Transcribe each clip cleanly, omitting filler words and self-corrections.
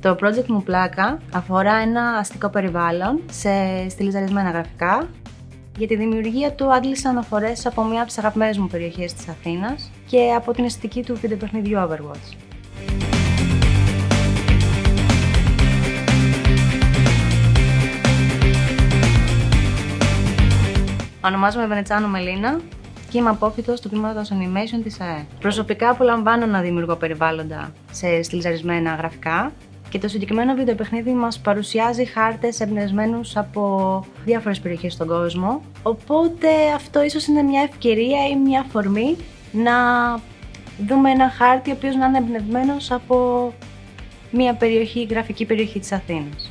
Το project μου Πλάκα αφορά ένα αστικό περιβάλλον σε στιλιζαρισμένα γραφικά. Για τη δημιουργία του άντλησα αναφορές από μία από τις αγαπημένες μου περιοχές της Αθήνας και από την αισθητική του βιντεοπαιχνιδιού Overwatch. Ονομάζομαι Βενετσάνο Μελίνα και είμαι απόφοιτος του τμήματος Animation της ΑΕ. Προσωπικά απολαμβάνω να δημιουργώ περιβάλλοντα σε στιλιζαρισμένα γραφικά και το συγκεκριμένο βιντεοπαιχνίδι μας παρουσιάζει χάρτες εμπνευσμένους από διάφορες περιοχές στον κόσμο. Οπότε αυτό ίσως είναι μια ευκαιρία ή μια αφορμή να δούμε ένα χάρτη ο οποίος να είναι εμπνευσμένος από μια περιοχή, γραφική περιοχή της Αθήνας.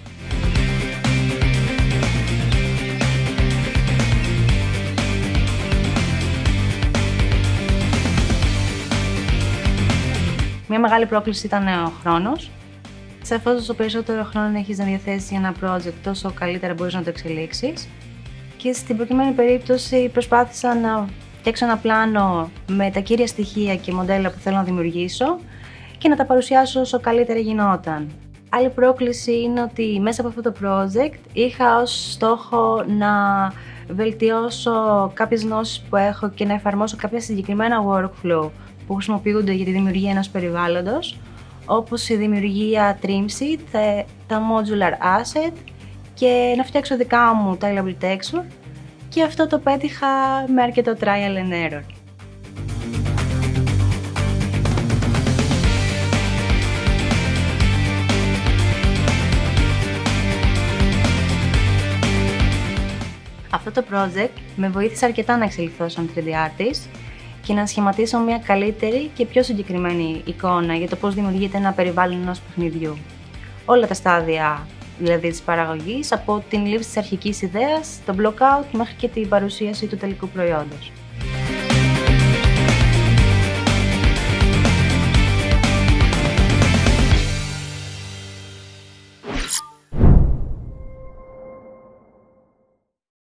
Μια μεγάλη πρόκληση ήταν ο χρόνος. Σαφώς, όσο περισσότερο χρόνο έχεις να διαθέσεις για ένα project, τόσο καλύτερα μπορείς να το εξελίξεις. Και στην προκειμένη περίπτωση προσπάθησα να φτιάξω ένα πλάνο με τα κύρια στοιχεία και μοντέλα που θέλω να δημιουργήσω και να τα παρουσιάσω όσο καλύτερα γινόταν. Άλλη πρόκληση είναι ότι μέσα από αυτό το project είχα ως στόχο να βελτιώσω κάποιες γνώσεις που έχω και να εφαρμόσω κάποια συγκεκριμένα workflow που χρησιμοποιούνται για τη δημιουργία ενός περιβάλλοντος, όπως η δημιουργία Trimsheet, τα modular asset και να φτιάξω δικά μου tileable texture, και αυτό το πέτυχα με αρκετό trial and error. Αυτό το project με βοήθησε αρκετά να εξελιχθώ σαν 3D artist και να σχηματίσω μια καλύτερη και πιο συγκεκριμένη εικόνα για το πώς δημιουργείται ένα περιβάλλον ενός παιχνιδιού. Όλα τα στάδια δηλαδή της παραγωγής, από την λήψη της αρχικής ιδέας, το blockout μέχρι και την παρουσίαση του τελικού προϊόντος.